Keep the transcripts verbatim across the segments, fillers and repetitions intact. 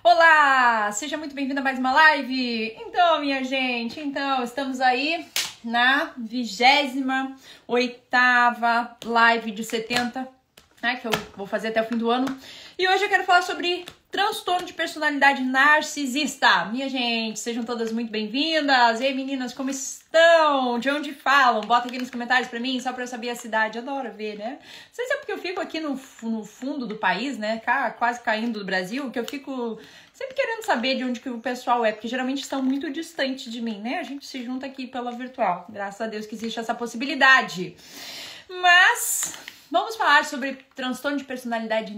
Olá, seja muito bem-vindo a mais uma live. Então, minha gente, então estamos aí na vigésima oitava live de setenta, né, que eu vou fazer até o fim do ano. E hoje eu quero falar sobre transtorno de personalidade narcisista. Minha gente, sejam todas muito bem-vindas. E aí, meninas, como estão? De onde falam? Bota aqui nos comentários pra mim, só pra eu saber a cidade. Adoro ver, né? Não sei se é porque eu fico aqui no, no fundo do país, né? Quase caindo do Brasil, que eu fico sempre querendo saber de onde que o pessoal é, porque geralmente estão muito distantes de mim, né? A gente se junta aqui pela virtual. Graças a Deus que existe essa possibilidade. Mas vamos falar sobre transtorno de personalidade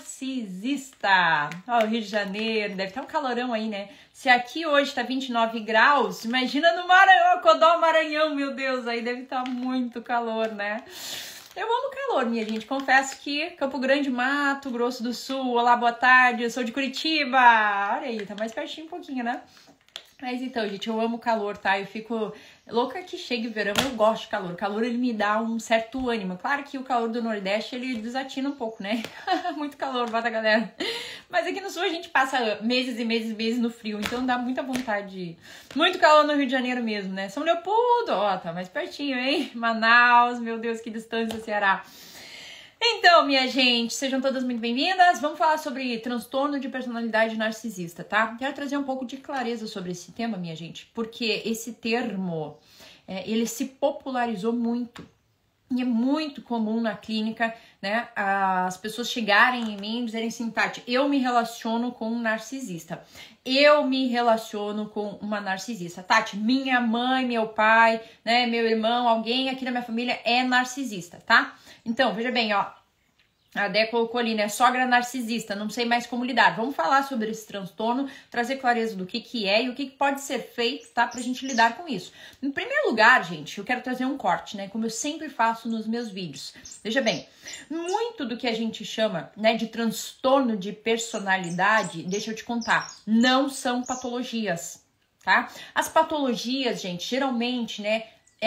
narcisista. Ó, o Rio de Janeiro, deve estar um calorão aí, né? Se aqui hoje tá vinte e nove graus, imagina no Maranhão, Codó, Maranhão, meu Deus, aí deve estar muito calor, né? Eu amo calor, minha gente. Confesso que Campo Grande, Mato Grosso do Sul. Olá, boa tarde. Eu sou de Curitiba. Olha aí, tá mais pertinho um pouquinho, né? Mas então, gente, eu amo calor, tá? Eu fico louca que chegue o verão. Eu gosto de calor. O calor, ele me dá um certo ânimo. Claro que o calor do Nordeste, ele desatina um pouco, né? Muito calor, bota, galera. Mas aqui no Sul a gente passa meses e meses e meses no frio. Então dá muita vontade de ir. Muito calor no Rio de Janeiro mesmo, né? São Leopoldo, ó, tá mais pertinho, hein? Manaus, meu Deus, que distância, Ceará. Então, minha gente, sejam todas muito bem-vindas. Vamos falar sobre transtorno de personalidade narcisista, tá? Quero trazer um pouco de clareza sobre esse tema, minha gente, porque esse termo, é, ele se popularizou muito. E é muito comum na clínica, né, as pessoas chegarem em mim e dizerem assim, Tati, eu me relaciono com um narcisista. Eu me relaciono com uma narcisista. Tati, minha mãe, meu pai, né, meu irmão, alguém aqui na minha família é narcisista, tá? Então, veja bem, ó, a Dé colocou ali, né, sogra narcisista, não sei mais como lidar. Vamos falar sobre esse transtorno, trazer clareza do que que é e o que, que pode ser feito, tá, pra gente lidar com isso. Em primeiro lugar, gente, eu quero trazer um corte, né, como eu sempre faço nos meus vídeos. Veja bem, muito do que a gente chama, né, de transtorno de personalidade, deixa eu te contar, não são patologias, tá? As patologias, gente, geralmente, né,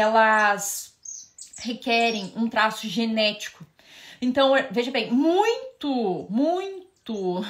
elas requerem um traço genético. Então, veja bem, muito, muito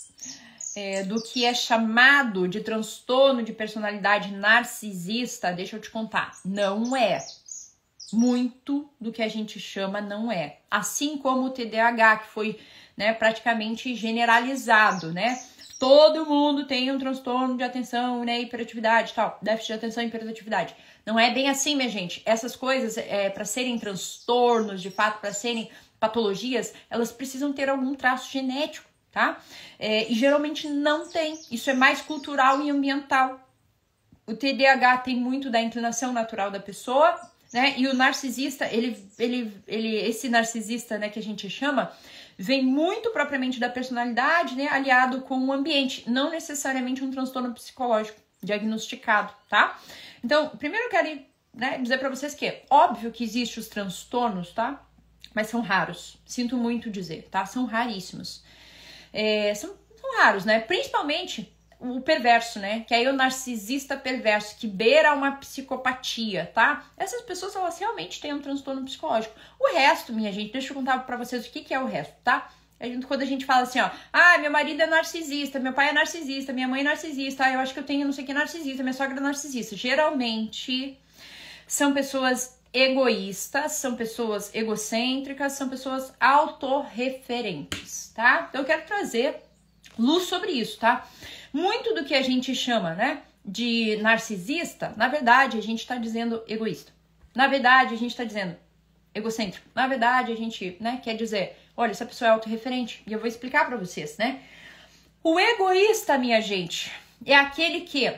é, do que é chamado de transtorno de personalidade narcisista, deixa eu te contar, não é. Muito do que a gente chama não é. Assim como o T D A H, que foi, né, praticamente generalizado, né? Todo mundo tem um transtorno de atenção, né, hiperatividade e tal, déficit de atenção e hiperatividade. Não é bem assim, minha gente. Essas coisas, é, para serem transtornos, de fato, para serem patologias, elas precisam ter algum traço genético, tá? É, e geralmente não tem. Isso é mais cultural e ambiental. O T D A H tem muito da inclinação natural da pessoa, né? E o narcisista, ele, ele, ele, esse narcisista, né, que a gente chama, vem muito propriamente da personalidade, né, aliado com o ambiente, não necessariamente um transtorno psicológico diagnosticado, tá? Então, primeiro eu quero, né, dizer pra vocês que, óbvio que existem os transtornos, tá? Mas são raros, sinto muito dizer, tá? São raríssimos. É, são, são raros, né? Principalmente o perverso, né? Que aí é o narcisista perverso, que beira uma psicopatia, tá? Essas pessoas, elas realmente têm um transtorno psicológico. O resto, minha gente, deixa eu contar pra vocês o que, que é o resto, tá? A gente, quando a gente fala assim, ó, ah, meu marido é narcisista, meu pai é narcisista, minha mãe é narcisista, ah, eu acho que eu tenho não sei o que narcisista, minha sogra é narcisista. Geralmente são pessoas egoístas, são pessoas egocêntricas, são pessoas autorreferentes, tá? Então eu quero trazer luz sobre isso, tá? Muito do que a gente chama, né, de narcisista, na verdade a gente tá dizendo egoísta. Na verdade a gente tá dizendo egocêntrico. Na verdade a gente, né, quer dizer, olha, essa pessoa é autorreferente. E eu vou explicar pra vocês, né? O egoísta, minha gente, é aquele que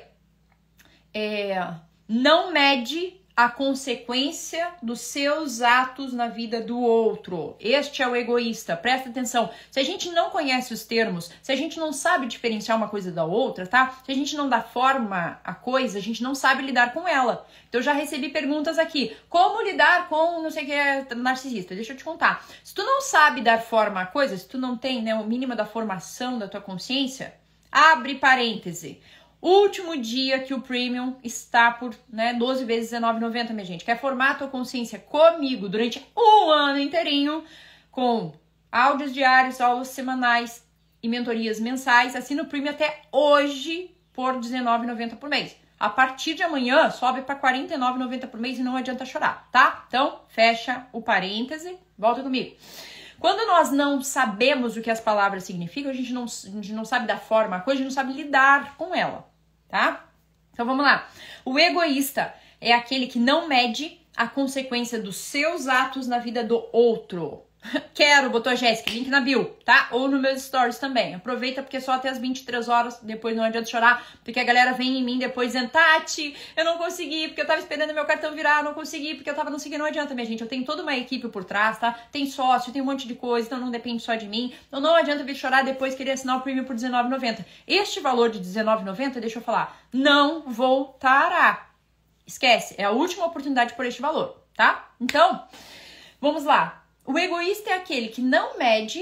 é, não mede a consequência dos seus atos na vida do outro. Este é o egoísta. Presta atenção. Se a gente não conhece os termos, se a gente não sabe diferenciar uma coisa da outra, tá? Se a gente não dá forma à coisa, a gente não sabe lidar com ela. Então eu já recebi perguntas aqui. Como lidar com não sei o que é narcisista? Deixa eu te contar. Se tu não sabe dar forma à coisa, se tu não tem, né, o mínimo da formação da tua consciência, abre parêntese. Último dia que o Premium está por, né, doze vezes dezenove reais e noventa centavos, minha gente. Quer formar a tua consciência comigo durante um ano inteirinho, com áudios diários, aulas semanais, e mentorias mensais. Assina o Premium até hoje por dezenove reais e noventa centavos por mês. A partir de amanhã, sobe para quarenta e nove reais e noventa centavos por mês e não adianta chorar, tá? Então, fecha o parêntese, volta comigo. Quando nós não sabemos o que as palavras significam, a gente não, a gente não sabe da forma a coisa, a gente não sabe lidar com ela, tá? Então, vamos lá. O egoísta é aquele que não mede a consequência dos seus atos na vida do outro. Quero, botou a Jéssica, link na bio, tá? Ou nos meus stories também. Aproveita porque é só até as vinte e três horas, depois não adianta chorar, porque a galera vem em mim depois dizendo, Tati, eu não consegui, porque eu tava esperando meu cartão virar, eu não consegui, porque eu tava não seguindo, não adianta, minha gente, eu tenho toda uma equipe por trás, tá? Tem sócio, tem um monte de coisa, então não depende só de mim, então não adianta vir chorar depois querer assinar o Premium por dezenove reais e noventa centavos. Este valor de dezenove reais e noventa centavos, deixa eu falar, não voltará. Esquece, é a última oportunidade por este valor, tá? Então, vamos lá. O egoísta é aquele que não mede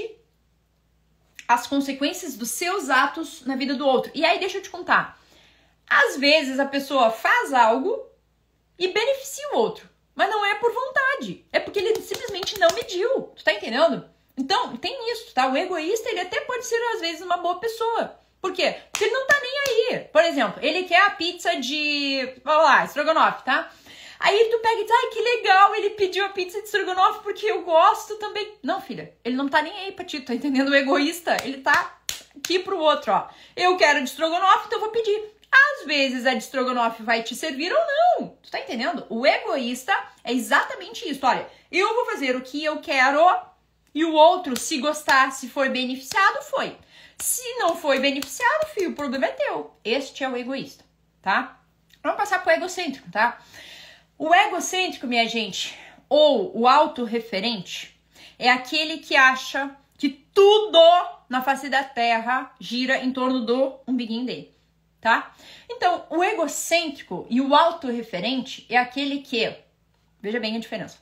as consequências dos seus atos na vida do outro. E aí, deixa eu te contar. Às vezes, a pessoa faz algo e beneficia o outro. Mas não é por vontade. É porque ele simplesmente não mediu. Tu tá entendendo? Então, tem isso, tá? O egoísta, ele até pode ser, às vezes, uma boa pessoa. Por quê? Porque ele não tá nem aí. Por exemplo, ele quer a pizza de... Vamos lá, estrogonofe, tá? Aí tu pega e diz, ai, que legal, ele pediu a pizza de estrogonofe porque eu gosto também. Não, filha, ele não tá nem aí pra ti, tá entendendo? O egoísta, ele tá aqui pro outro, ó. Eu quero de estrogonofe, então eu vou pedir. Às vezes a de estrogonofe vai te servir ou não. Tu tá entendendo? O egoísta é exatamente isso. Olha, eu vou fazer o que eu quero e o outro, se gostar, se for beneficiado, foi. Se não foi beneficiado, filho, o problema é teu. Este é o egoísta, tá? Vamos passar pro egocêntrico, tá? O egocêntrico, minha gente, ou o autorreferente, é aquele que acha que tudo na face da terra gira em torno do umbiguinho dele, tá? Então, o egocêntrico e o autorreferente é aquele que, veja bem a diferença.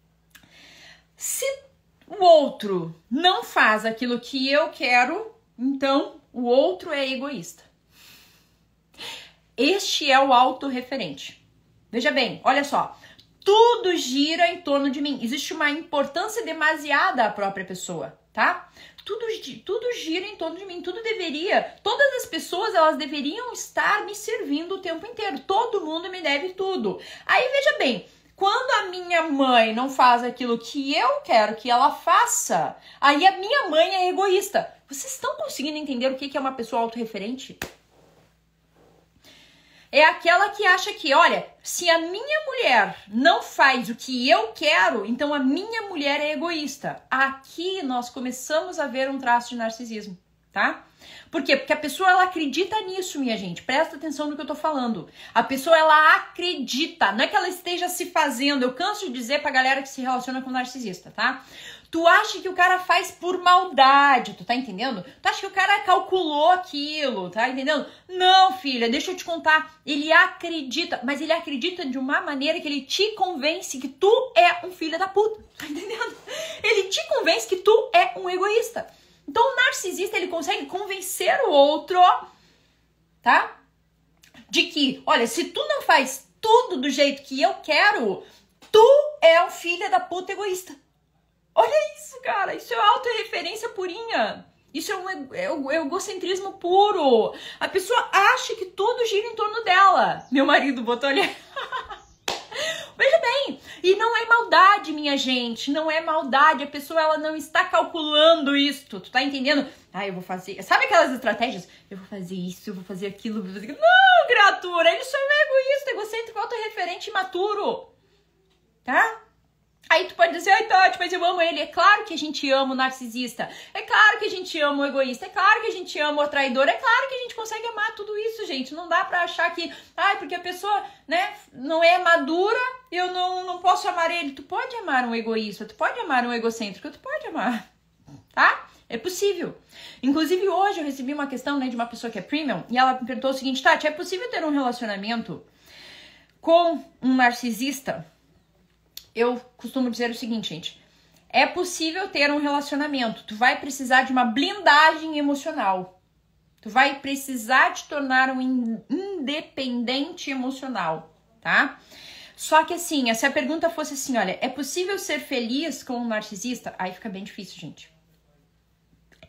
Se o outro não faz aquilo que eu quero, então o outro é egoísta. Este é o autorreferente. Veja bem, olha só, tudo gira em torno de mim. Existe uma importância demasiada à própria pessoa, tá? Tudo, tudo gira em torno de mim, tudo deveria, todas as pessoas, elas deveriam estar me servindo o tempo inteiro. Todo mundo me deve tudo. Aí, veja bem, quando a minha mãe não faz aquilo que eu quero que ela faça, aí a minha mãe é egoísta. Vocês estão conseguindo entender o que é uma pessoa autorreferente? É aquela que acha que, olha, se a minha mulher não faz o que eu quero, então a minha mulher é egoísta. Aqui nós começamos a ver um traço de narcisismo, tá? Por quê? Porque a pessoa, ela acredita nisso, minha gente. Presta atenção no que eu tô falando. A pessoa, ela acredita. Não é que ela esteja se fazendo. Eu canso de dizer pra galera que se relaciona com narcisista, tá? Tu acha que o cara faz por maldade, tu tá entendendo? Tu acha que o cara calculou aquilo, tá entendendo? Não, filha, deixa eu te contar. Ele acredita, mas ele acredita de uma maneira que ele te convence que tu é um filho da puta, tá entendendo? Ele te convence que tu é um egoísta. Então o narcisista, ele consegue convencer o outro, tá? De que, olha, se tu não faz tudo do jeito que eu quero, tu é um filho da puta egoísta. Olha isso, cara. Isso é autorreferência purinha. Isso é um é um egocentrismo puro. A pessoa acha que tudo gira em torno dela. Meu marido botou ali. Veja bem. E não é maldade, minha gente. Não é maldade. A pessoa, ela não está calculando isto. Tu tá entendendo? Ah, eu vou fazer... Sabe aquelas estratégias? Eu vou fazer isso, eu vou fazer aquilo, eu vou fazer aquilo. Não, criatura. Ele só é um egoísta, egocêntrico, autorreferente, imaturo. Tá? Aí tu pode dizer, ai Tati, mas eu amo ele. É claro que a gente ama o narcisista. É claro que a gente ama o egoísta. É claro que a gente ama o traidor. É claro que a gente consegue amar tudo isso, gente. Não dá pra achar que, ai, porque a pessoa, né, não é madura, eu não, não posso amar ele. Tu pode amar um egoísta, tu pode amar um egocêntrico, tu pode amar, tá? É possível. Inclusive, hoje eu recebi uma questão, né, de uma pessoa que é premium, e ela me perguntou o seguinte, Tati, é possível ter um relacionamento com um narcisista? Eu costumo dizer o seguinte, gente, é possível ter um relacionamento, tu vai precisar de uma blindagem emocional, tu vai precisar te tornar um independente emocional, tá? Só que assim, se a pergunta fosse assim, olha, é possível ser feliz com um narcisista? Aí fica bem difícil, gente.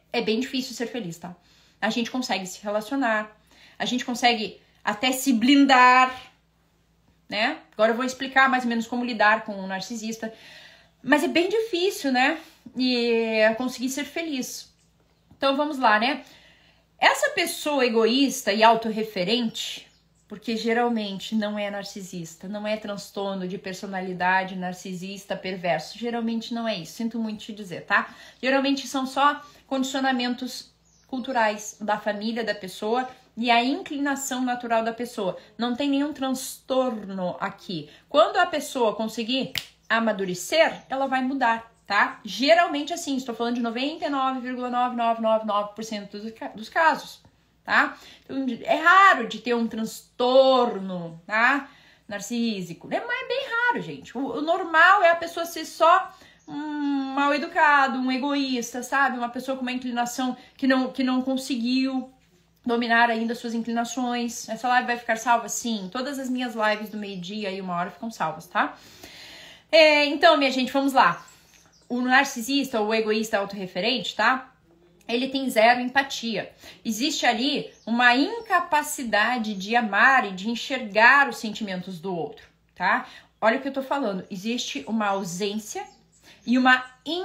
é bem difícil ser feliz, tá? A gente consegue se relacionar, a gente consegue até se blindar, né? Agora eu vou explicar mais ou menos como lidar com um narcisista. Mas é bem difícil, né? E conseguir ser feliz. Então vamos lá, né? Essa pessoa egoísta e autorreferente, porque geralmente não é narcisista, não é transtorno de personalidade narcisista perverso, geralmente não é isso, sinto muito te dizer, tá? Geralmente são só condicionamentos culturais da família da pessoa e a inclinação natural da pessoa. Não tem nenhum transtorno aqui. Quando a pessoa conseguir amadurecer, ela vai mudar, tá? Geralmente assim, estou falando de noventa e nove vírgula nove nove nove nove por cento dos casos, tá? Então, é raro de ter um transtorno, tá? Narcísico. É, mas é bem raro, gente. O, o normal é a pessoa ser só um mal educado, um egoísta, sabe? Uma pessoa com uma inclinação que não, que não conseguiu dominar ainda suas inclinações. Essa live vai ficar salva? Sim. Todas as minhas lives do meio-dia e uma hora ficam salvas, tá? É, então, minha gente, vamos lá. O narcisista, o egoísta autorreferente, tá? Ele tem zero empatia. Existe ali uma incapacidade de amar e de enxergar os sentimentos do outro, tá? Olha o que eu tô falando. Existe uma ausência e uma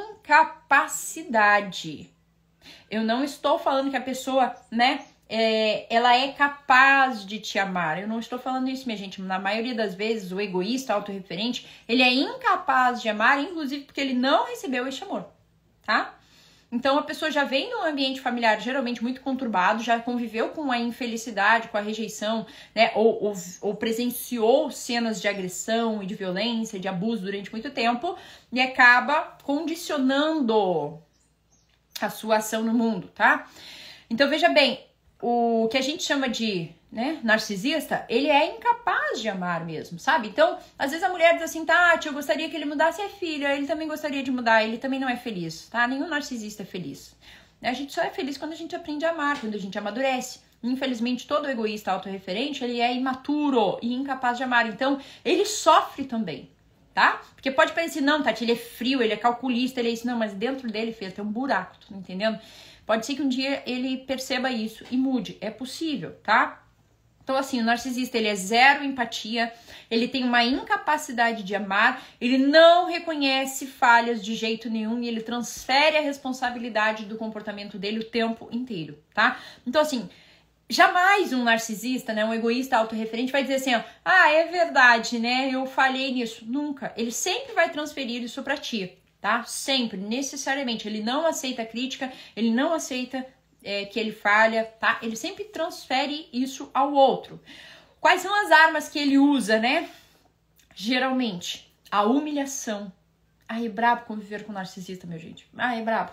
incapacidade. Eu não estou falando que a pessoa, né, é, ela é capaz de te amar. Eu não estou falando isso, minha gente. Na maioria das vezes, o egoísta, autorreferente, ele é incapaz de amar, inclusive porque ele não recebeu esse amor, tá? Então, a pessoa já vem num ambiente familiar geralmente muito conturbado, já conviveu com a infelicidade, com a rejeição, né? Ou, ou, ou presenciou cenas de agressão e de violência, de abuso durante muito tempo e acaba condicionando a sua ação no mundo, tá? Então, veja bem, o que a gente chama de, né, narcisista, ele é incapaz de amar mesmo, sabe? Então, às vezes a mulher diz assim, Tati, eu gostaria que ele mudasse a filha, ele também gostaria de mudar, ele também não é feliz, tá? Nenhum narcisista é feliz. A gente só é feliz quando a gente aprende a amar, quando a gente amadurece. Infelizmente, todo egoísta autorreferente, ele é imaturo e incapaz de amar, então ele sofre também, tá? Porque pode parecer, não, Tati, ele é frio, ele é calculista, ele é isso, não, mas dentro dele, Fê, tem um buraco, tá entendendo? Pode ser que um dia ele perceba isso e mude. É possível, tá? Então, assim, o narcisista, ele é zero empatia, ele tem uma incapacidade de amar, ele não reconhece falhas de jeito nenhum e ele transfere a responsabilidade do comportamento dele o tempo inteiro, tá? Então, assim, jamais um narcisista, né, um egoísta autorreferente vai dizer assim, ó, ah, é verdade, né, eu falhei nisso. Nunca. Ele sempre vai transferir isso pra ti. Tá? Sempre, necessariamente. Ele não aceita crítica, ele não aceita é, que ele falha, tá? Ele sempre transfere isso ao outro. Quais são as armas que ele usa, né? Geralmente, a humilhação. Ai, é brabo conviver com um narcisista, meu gente. Ai, é brabo.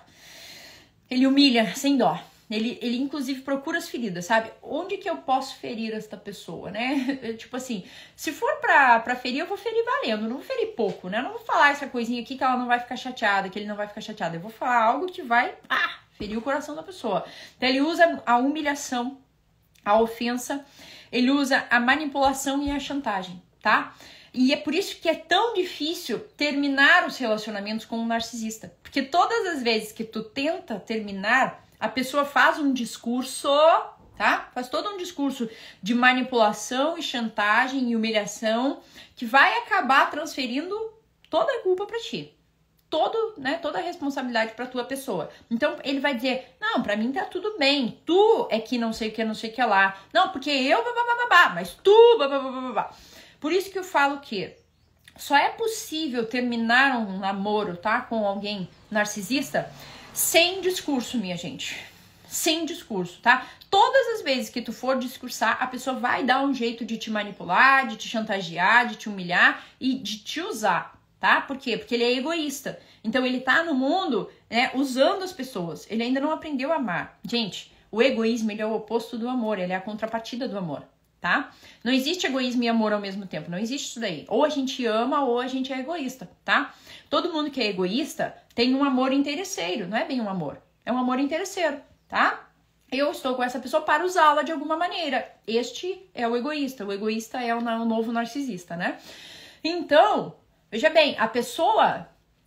Ele humilha sem dó. Ele, ele, inclusive, procura as feridas, sabe? Onde que eu posso ferir esta pessoa, né? Tipo assim, se for pra, pra ferir, eu vou ferir valendo. Não vou ferir pouco, né? Eu não vou falar essa coisinha aqui que ela não vai ficar chateada, que ele não vai ficar chateado. Eu vou falar algo que vai, ah, ferir o coração da pessoa. Então, ele usa a humilhação, a ofensa, ele usa a manipulação e a chantagem, tá? E é por isso que é tão difícil terminar os relacionamentos com um narcisista. Porque todas as vezes que tu tenta terminar, a pessoa faz um discurso, tá? Faz todo um discurso de manipulação e chantagem e humilhação que vai acabar transferindo toda a culpa pra ti. Todo, né, toda a responsabilidade pra tua pessoa. Então, ele vai dizer, não, pra mim tá tudo bem. Tu é que não sei o que, não sei o que lá. Não, porque eu, babá, mas tu, babá. Por isso que eu falo que só é possível terminar um namoro, tá? Com alguém narcisista sem discurso, minha gente. Sem discurso, tá? Todas as vezes que tu for discursar, a pessoa vai dar um jeito de te manipular, de te chantagear, de te humilhar e de te usar, tá? Por quê? Porque ele é egoísta. Então, ele tá no mundo, né, usando as pessoas. Ele ainda não aprendeu a amar. Gente, o egoísmo, ele é o oposto do amor. Ele é a contrapartida do amor, tá? Não existe egoísmo e amor ao mesmo tempo. Não existe isso daí. Ou a gente ama ou a gente é egoísta, tá? Todo mundo que é egoísta tem um amor interesseiro. Não é bem um amor. É um amor interesseiro, tá? Eu estou com essa pessoa para usá-la de alguma maneira. Este é o egoísta. O egoísta é o novo narcisista, né? Então, veja bem, a pessoa,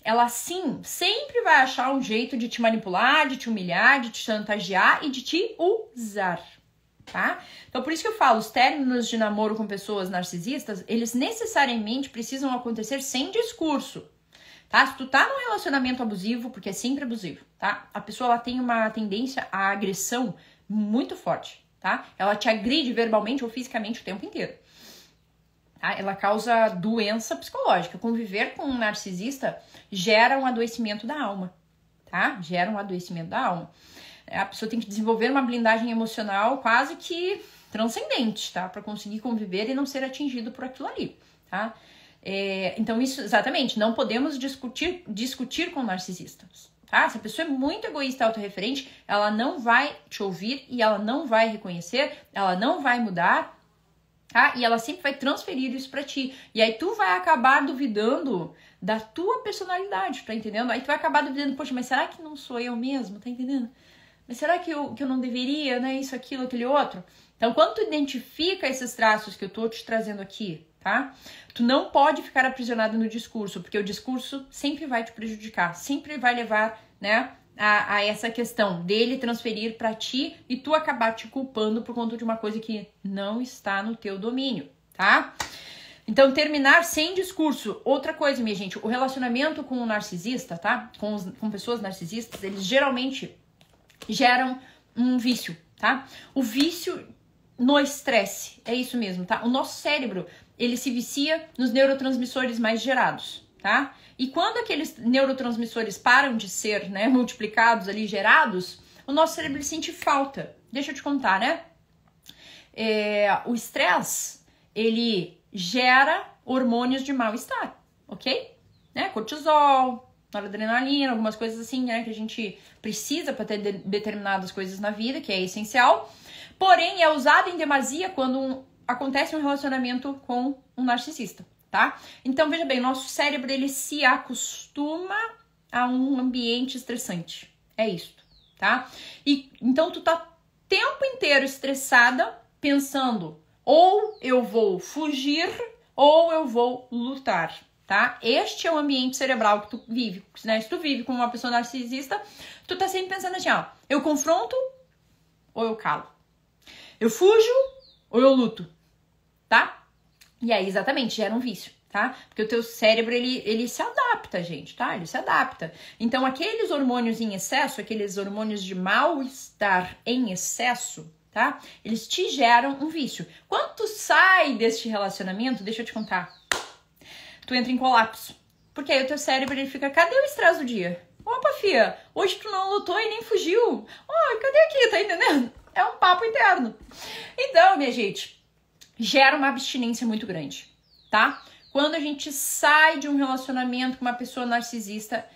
ela sim sempre vai achar um jeito de te manipular, de te humilhar, de te chantagear e de te usar, tá? Então por isso que eu falo, os términos de namoro com pessoas narcisistas, eles necessariamente precisam acontecer sem discurso, tá? Se tu tá num relacionamento abusivo, porque é sempre abusivo, tá? A pessoa ela tem uma tendência à agressão muito forte, tá? Ela te agride verbalmente ou fisicamente o tempo inteiro. Ela causa doença psicológica. Conviver com um narcisista gera um adoecimento da alma, tá? Gera um adoecimento da alma. A pessoa tem que desenvolver uma blindagem emocional quase que transcendente, tá? Para conseguir conviver e não ser atingido por aquilo ali, tá? É, então isso, exatamente, não podemos discutir, discutir com narcisistas, tá? Se a pessoa é muito egoísta e autorreferente, ela não vai te ouvir e ela não vai reconhecer, ela não vai mudar, tá? E ela sempre vai transferir isso pra ti. E aí tu vai acabar duvidando da tua personalidade, tá entendendo? Aí tu vai acabar duvidando, poxa, mas será que não sou eu mesmo, tá entendendo? Mas será que eu, que eu não deveria, né? Isso, aquilo, aquele outro. Então, quando tu identifica esses traços que eu tô te trazendo aqui, tá? Tu não pode ficar aprisionado no discurso, porque o discurso sempre vai te prejudicar, sempre vai levar, né? A, a essa questão dele transferir pra ti e tu acabar te culpando por conta de uma coisa que não está no teu domínio, tá? Então, terminar sem discurso. Outra coisa, minha gente, o relacionamento com o narcisista, tá? Com, os, com pessoas narcisistas, eles geralmente geram um vício, tá? O vício no estresse, é isso mesmo, tá? O nosso cérebro, ele se vicia nos neurotransmissores mais gerados, tá? E quando aqueles neurotransmissores param de ser, né, multiplicados ali, gerados, o nosso cérebro sente falta. Deixa eu te contar, né? É, o estresse, ele gera hormônios de mal-estar, ok? Né? Cortisol, noradrenalina, algumas coisas assim, né, que a gente precisa para ter de determinadas coisas na vida, que é essencial. Porém, é usado em demasia quando um, acontece um relacionamento com um narcisista. Tá? Então, veja bem, nosso cérebro, ele se acostuma a um ambiente estressante. É isso, tá? E, então, tu tá o tempo inteiro estressada, pensando, ou eu vou fugir, ou eu vou lutar, tá? Este é o ambiente cerebral que tu vive, né? Se tu vive com uma pessoa narcisista, tu tá sempre pensando assim, ó, eu confronto, ou eu calo. Eu fujo, ou eu luto, tá? E aí, exatamente, gera um vício, tá? Porque o teu cérebro, ele, ele se adapta, gente, tá? Ele se adapta. Então, aqueles hormônios em excesso, aqueles hormônios de mal-estar em excesso, tá? Eles te geram um vício. Quando tu sai deste relacionamento, deixa eu te contar, tu entra em colapso. Porque aí o teu cérebro, ele fica, cadê o estresse do dia? Opa, fia, hoje tu não lutou e nem fugiu. Oh, cadê aqui, tá entendendo? É um papo interno. Então, minha gente, gera uma abstinência muito grande, tá? Quando a gente sai de um relacionamento com uma pessoa narcisista,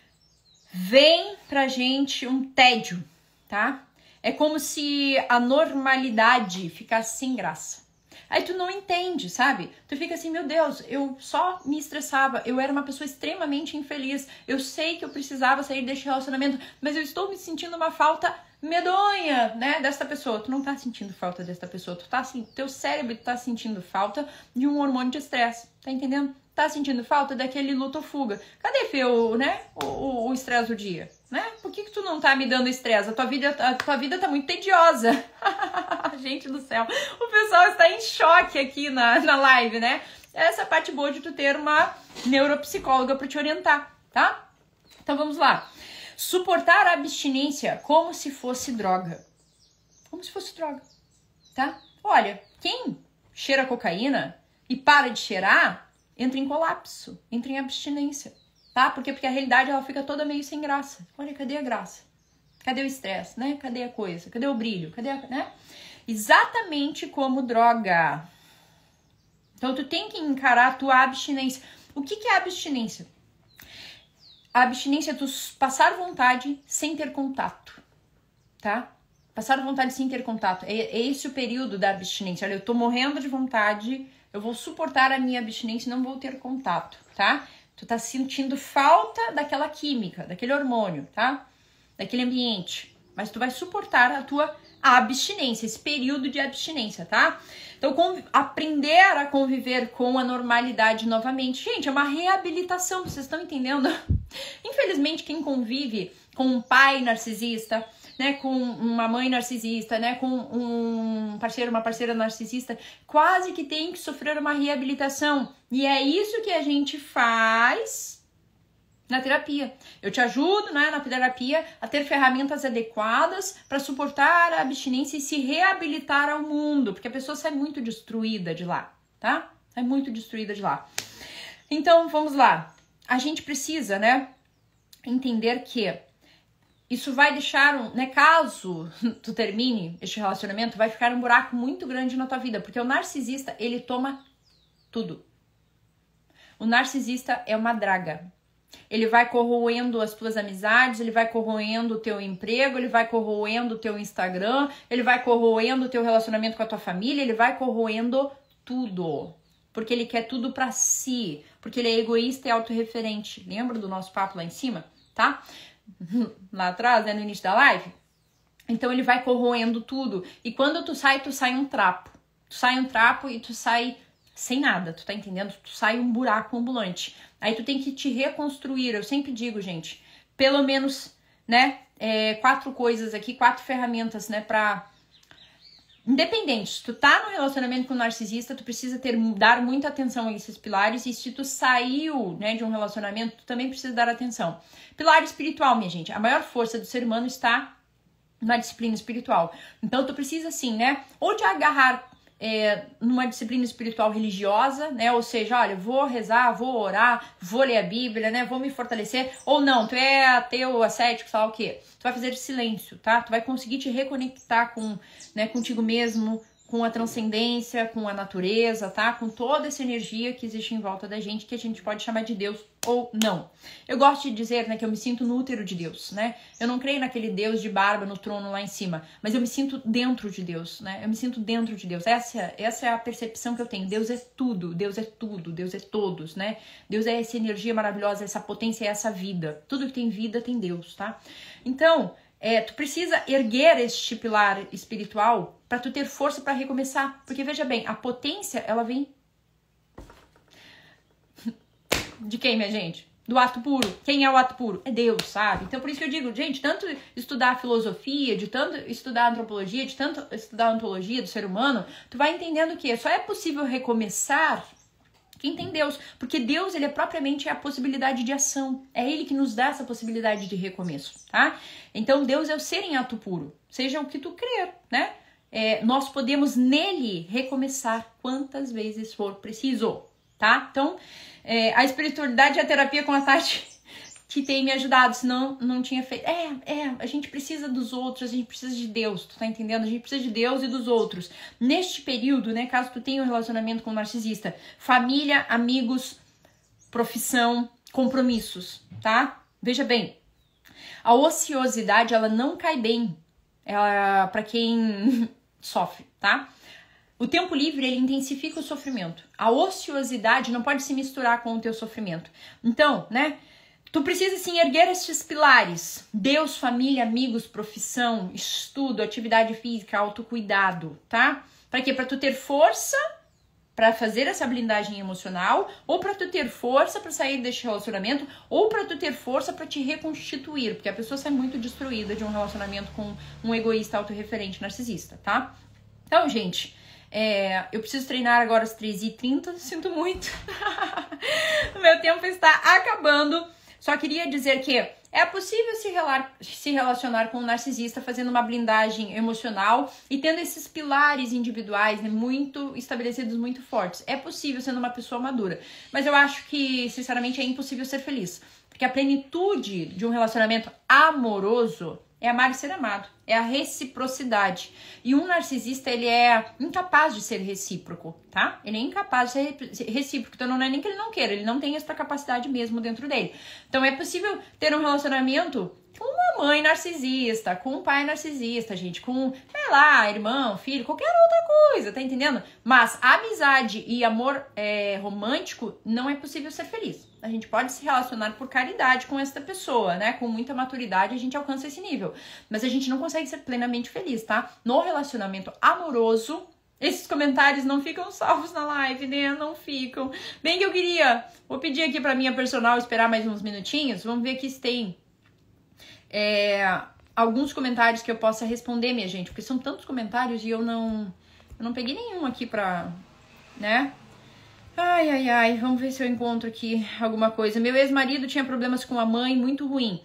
vem pra gente um tédio, tá? É como se a normalidade ficasse sem graça. Aí tu não entende, sabe? Tu fica assim, meu Deus, eu só me estressava, eu era uma pessoa extremamente infeliz, eu sei que eu precisava sair deste relacionamento, mas eu estou me sentindo uma falta medonha, né, desta pessoa. Tu não tá sentindo falta desta pessoa, tu tá assim, teu cérebro tá sentindo falta de um hormônio de estresse, tá entendendo? Tá sentindo falta daquele luta ou fuga. Cadê, Fê, né, o estresse do dia, né? Por que que tu não tá me dando estresse? A tua vida, a tua vida tá muito tediosa. Gente do céu, o pessoal está em choque aqui na, na live, né? Essa é a parte boa de tu ter uma neuropsicóloga pra te orientar, tá? Então vamos lá. Suportar a abstinência como se fosse droga. Como se fosse droga, tá? Olha, quem cheira cocaína e para de cheirar, entra em colapso, entra em abstinência, tá? Porque, porque a realidade, ela fica toda meio sem graça. Olha, cadê a graça? Cadê o estresse, né? Cadê a coisa? Cadê o brilho? Cadê a, né? Exatamente como droga. Então, tu tem que encarar a tua abstinência. O que que é abstinência? A abstinência é tu passar vontade sem ter contato, tá? Passar vontade sem ter contato. É, é esse o período da abstinência. Olha, eu tô morrendo de vontade, eu vou suportar a minha abstinência e não vou ter contato, tá? Tu tá sentindo falta daquela química, daquele hormônio, tá? Daquele ambiente. Mas tu vai suportar a tua abstinência, esse período de abstinência, tá? Então, aprender a conviver com a normalidade novamente. Gente, é uma reabilitação, vocês estão entendendo? Infelizmente, quem convive com um pai narcisista, né, com uma mãe narcisista, né, com um parceiro, uma parceira narcisista, quase que tem que sofrer uma reabilitação. E é isso que a gente faz na terapia. Eu te ajudo, né, na terapia a ter ferramentas adequadas para suportar a abstinência e se reabilitar ao mundo, porque a pessoa sai muito destruída de lá, tá? Sai muito destruída de lá. Então, vamos lá. A gente precisa, né, entender que isso vai deixar, um, né, caso tu termine este relacionamento, vai ficar um buraco muito grande na tua vida, porque o narcisista, ele toma tudo. O narcisista é uma draga. Ele vai corroendo as tuas amizades, ele vai corroendo o teu emprego, ele vai corroendo o teu Instagram, ele vai corroendo o teu relacionamento com a tua família, ele vai corroendo tudo. Porque ele quer tudo pra si, porque ele é egoísta e autorreferente. Lembra do nosso papo lá em cima, tá? Lá atrás, né, no início da live? Então ele vai corroendo tudo. E quando tu sai, tu sai um trapo. Tu sai um trapo e tu sai sem nada, tu tá entendendo? Tu sai um buraco ambulante. Aí tu tem que te reconstruir. Eu sempre digo, gente, pelo menos, né, é, quatro coisas aqui, quatro ferramentas, né, pra... Independente, se tu tá no relacionamento com um narcisista, tu precisa ter, dar muita atenção a esses pilares. E se tu saiu, né, de um relacionamento, tu também precisa dar atenção. Pilar espiritual, minha gente. A maior força do ser humano está na disciplina espiritual. Então tu precisa, assim, né, ou te agarrar é, numa disciplina espiritual religiosa, né, ou seja, olha, vou rezar, vou orar, vou ler a Bíblia, né, vou me fortalecer, ou não, tu é ateu, ascético, sei lá o quê. Tu vai fazer silêncio, tá? Tu vai conseguir te reconectar com, né, contigo mesmo, com a transcendência, com a natureza, tá? Com toda essa energia que existe em volta da gente, que a gente pode chamar de Deus ou não. Eu gosto de dizer, né, que eu me sinto no útero de Deus, né? Eu não creio naquele Deus de barba no trono lá em cima, mas eu me sinto dentro de Deus, né? Eu me sinto dentro de Deus. Essa, essa é a percepção que eu tenho. Deus é tudo, Deus é tudo, Deus é todos, né? Deus é essa energia maravilhosa, essa potência, essa vida. Tudo que tem vida tem Deus, tá? Então, É, tu precisa erguer este pilar espiritual para tu ter força para recomeçar. Porque veja bem, a potência, ela vem de quem, minha gente? Do ato puro. Quem é o ato puro? É Deus, sabe? Então por isso que eu digo, gente, tanto estudar filosofia, de tanto estudar antropologia, de tanto estudar a ontologia do ser humano, tu vai entendendo que só é possível recomeçar quem tem Deus, porque Deus, ele é propriamente a possibilidade de ação, é ele que nos dá essa possibilidade de recomeço, tá? Então Deus é o ser em ato puro, seja o que tu crer, né? É, nós podemos nele recomeçar quantas vezes for preciso, tá? Então, é, a espiritualidade e a terapia com a Tati que tem me ajudado, senão não tinha feito. É, é, a gente precisa dos outros, a gente precisa de Deus, tu tá entendendo? A gente precisa de Deus e dos outros. Neste período, né, caso tu tenha um relacionamento com um narcisista, família, amigos, profissão, compromissos, tá? Veja bem, a ociosidade, ela não cai bem ela, pra quem sofre, tá? O tempo livre, ele intensifica o sofrimento. A ociosidade não pode se misturar com o teu sofrimento. Então, né, tu precisa, sim, erguer estes pilares. Deus, família, amigos, profissão, estudo, atividade física, autocuidado, tá? Pra quê? Pra tu ter força pra fazer essa blindagem emocional, ou pra tu ter força pra sair deste relacionamento, ou pra tu ter força pra te reconstituir, porque a pessoa sai muito destruída de um relacionamento com um egoísta autorreferente narcisista, tá? Então, gente, é, eu preciso treinar agora às três e trinta, sinto muito. O meu tempo está acabando. Só queria dizer que é possível se, relar, se relacionar com um narcisista fazendo uma blindagem emocional e tendo esses pilares individuais, né, muito estabelecidos, muito fortes. É possível sendo uma pessoa madura. Mas eu acho que, sinceramente, é impossível ser feliz. Porque a plenitude de um relacionamento amoroso é amar e ser amado. É a reciprocidade. E um narcisista, ele é incapaz de ser recíproco, tá? Ele é incapaz de ser recíproco. Então não é nem que ele não queira, ele não tem essa capacidade mesmo dentro dele. Então é possível ter um relacionamento com uma mãe narcisista, com um pai narcisista, gente, com, sei lá, irmão, filho, qualquer outra coisa, tá entendendo? Mas amizade e amor é, romântico, não é possível ser feliz. A gente pode se relacionar por caridade com essa pessoa, né? Com muita maturidade a gente alcança esse nível. Mas a gente não consegue ser plenamente feliz, tá? No relacionamento amoroso, Esses comentários não ficam salvos na live, né? Não ficam. Bem que eu queria... Vou pedir aqui pra minha personal esperar mais uns minutinhos. Vamos ver aqui se tem é, alguns comentários que eu possa responder, minha gente. Porque são tantos comentários e eu não... Eu não peguei nenhum aqui pra... né? Ai, ai, ai. Vamos ver se eu encontro aqui alguma coisa. Meu ex-marido tinha problemas com a mãe muito ruim.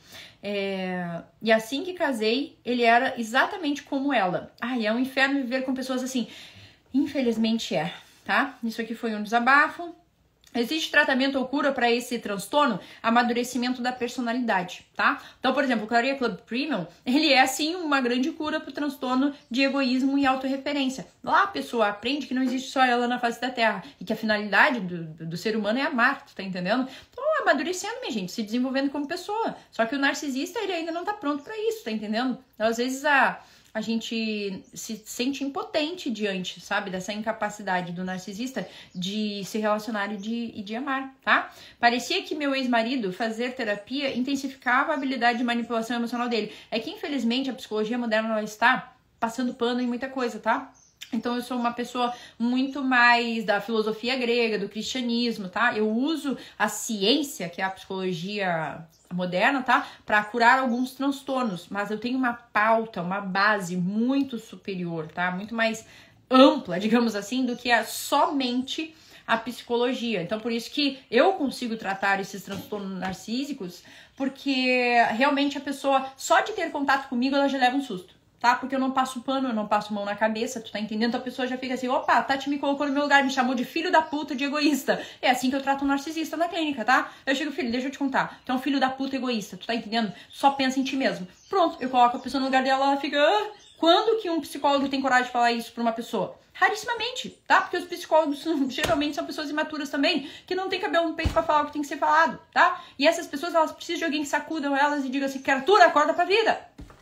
É... E assim que casei, ele era exatamente como ela. Ai, é um inferno viver com pessoas assim. Infelizmente é, tá? Isso aqui foi um desabafo. Existe tratamento ou cura para esse transtorno? Amadurecimento da personalidade, tá? Então, por exemplo, o Claria Club Premium, ele é, sim, uma grande cura para o transtorno de egoísmo e autorreferência. Lá a pessoa aprende que não existe só ela na face da Terra e que a finalidade do, do ser humano é amar, tu tá entendendo? Então, amadurecendo, minha gente, se desenvolvendo como pessoa. Só que o narcisista, ele ainda não tá pronto para isso, tá entendendo? Então, às vezes, a... a gente se sente impotente diante, sabe, dessa incapacidade do narcisista de se relacionar e de, e de amar, tá? Parecia que meu ex-marido fazer terapia intensificava a habilidade de manipulação emocional dele. É que, infelizmente, a psicologia moderna ela está passando pano em muita coisa, tá? Então, eu sou uma pessoa muito mais da filosofia grega, do cristianismo, tá? Eu uso a ciência, que é a psicologia moderna, tá? Para curar alguns transtornos, mas eu tenho uma pauta, uma base muito superior, tá? Muito mais ampla, digamos assim, do que a somente a psicologia. Então, por isso que eu consigo tratar esses transtornos narcísicos, porque realmente a pessoa, só de ter contato comigo, ela já leva um susto. Tá? Porque eu não passo pano, eu não passo mão na cabeça, tu tá entendendo? A pessoa já fica assim, opa, a Tati me colocou no meu lugar, me chamou de filho da puta, de egoísta. É assim que eu trato um narcisista na clínica, tá? Eu chego, filho, deixa eu te contar, tu é um filho da puta egoísta, tu tá entendendo? Só pensa em ti mesmo. Pronto, eu coloco a pessoa no lugar dela, ela fica... Ah, quando que um psicólogo tem coragem de falar isso pra uma pessoa? Rarissimamente, tá? Porque os psicólogos geralmente são pessoas imaturas também, que não tem cabelo no peito pra falar o que tem que ser falado, tá? E essas pessoas, elas precisam de alguém que sacudam elas e diga assim, criatura, acorda pra vida,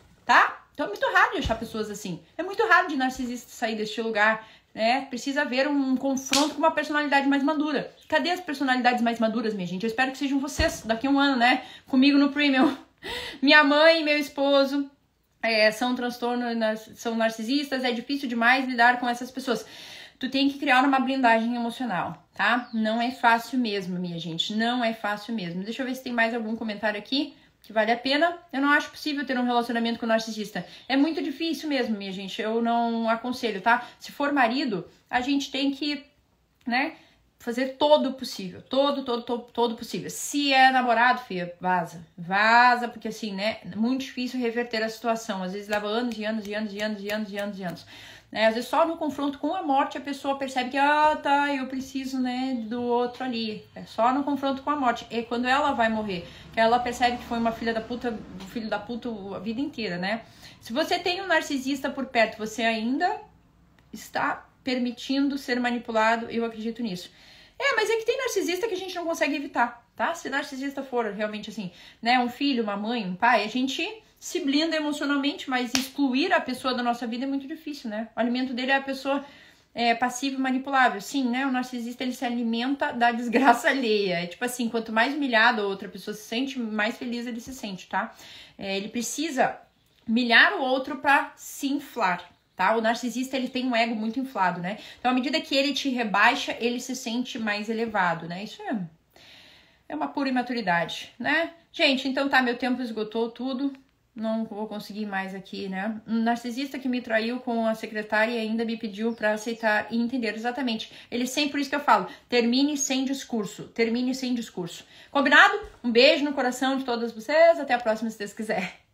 tá? Então é muito raro de achar pessoas assim. É muito raro de narcisista sair deste lugar, né? Precisa haver um confronto com uma personalidade mais madura. Cadê as personalidades mais maduras, minha gente? Eu espero que sejam vocês daqui a um ano, né? Comigo no Premium. Minha mãe e meu esposo é, são transtornos, são narcisistas. É difícil demais lidar com essas pessoas. Tu tem que criar uma blindagem emocional, tá? Não é fácil mesmo, minha gente. Não é fácil mesmo. Deixa eu ver se tem mais algum comentário aqui que vale a pena. Eu não acho possível ter um relacionamento com o narcisista. É muito difícil mesmo, minha gente. Eu não aconselho, tá? Se for marido, a gente tem que, né, fazer todo o possível. Todo, todo, todo, todo possível. Se é namorado, filha, vaza. Vaza, porque assim, né, é muito difícil reverter a situação. Às vezes leva anos e anos e anos e anos e anos e anos e anos. Né? Às vezes só no confronto com a morte a pessoa percebe que, ah, tá, eu preciso, né, do outro ali. É só no confronto com a morte. E quando ela vai morrer, que ela percebe que foi uma filha da puta, do filho da puta a vida inteira, né? Se você tem um narcisista por perto, você ainda está permitindo ser manipulado, eu acredito nisso. É, mas é que tem narcisista que a gente não consegue evitar, tá? Se narcisista for realmente assim, né, um filho, uma mãe, um pai, a gente se blinda emocionalmente, mas excluir a pessoa da nossa vida é muito difícil, né? O alimento dele é a pessoa é, passiva e manipulável. Sim, né? O narcisista, ele se alimenta da desgraça alheia. É tipo assim, quanto mais humilhado a outra pessoa se sente, mais feliz ele se sente, tá? É, ele precisa humilhar o outro pra se inflar, tá? O narcisista, ele tem um ego muito inflado, né? Então, à medida que ele te rebaixa, ele se sente mais elevado, né? Isso é, é uma pura imaturidade, né? Gente, então tá, meu tempo esgotou tudo. Não vou conseguir mais aqui, né? Um narcisista que me traiu com a secretária e ainda me pediu pra aceitar e entender. Exatamente. Ele sempre, por isso que eu falo, termine sem discurso. Termine sem discurso. Combinado? Um beijo no coração de todas vocês. Até a próxima, se Deus quiser.